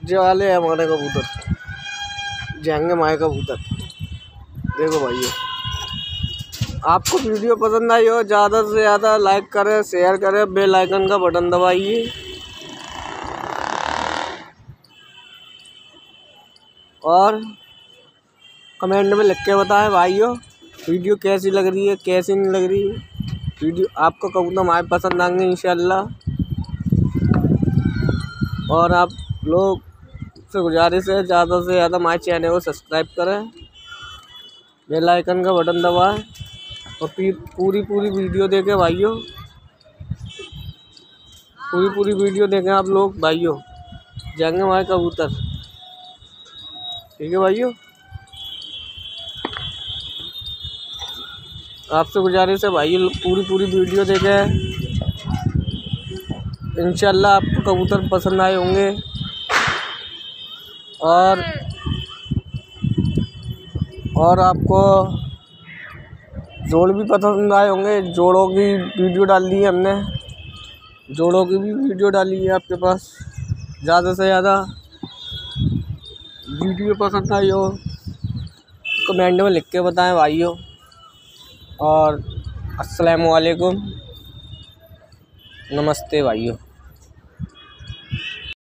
जो वाले हैं हमारे कबूतर, जाएंगे माए कबूतर। देखो भाइयों, आपको वीडियो पसंद आई हो ज़्यादा से ज़्यादा लाइक करें, शेयर करें, बेल आइकन का बटन दबाइए और कमेंट में लिख के बताएं भाइयों वीडियो कैसी लग रही है, कैसी नहीं लग रही। वीडियो आपको कबूतर हमारे पसंद आएंगे इंशाल्लाह। और आप लोग से गुजारिश है ज़्यादा से ज़्यादा हमारे चैनल को सब्सक्राइब करें, बेल आइकन का बटन दबाएं और फिर पूरी वीडियो देखें भाइयों, पूरी वीडियो देखें आप लोग भाइयों, जाएंगे हमारे कबूतर। ठीक है भाइयों, आपसे गुजारिश है भाइयों पूरी वीडियो देखें, इंशाल्लाह आपको कबूतर पसंद आए होंगे। और आपको जोड़ भी पसंद आए होंगे। जोड़ों की वीडियो डाल दी है हमने, जोड़ों की भी वीडियो डाली है आपके पास। ज़्यादा से ज़्यादा वीडियो पसंद आई हो कमेंट में लिख के बताएं भाइयों। और अस्सलामु अलैकुम, नमस्ते भाइयों।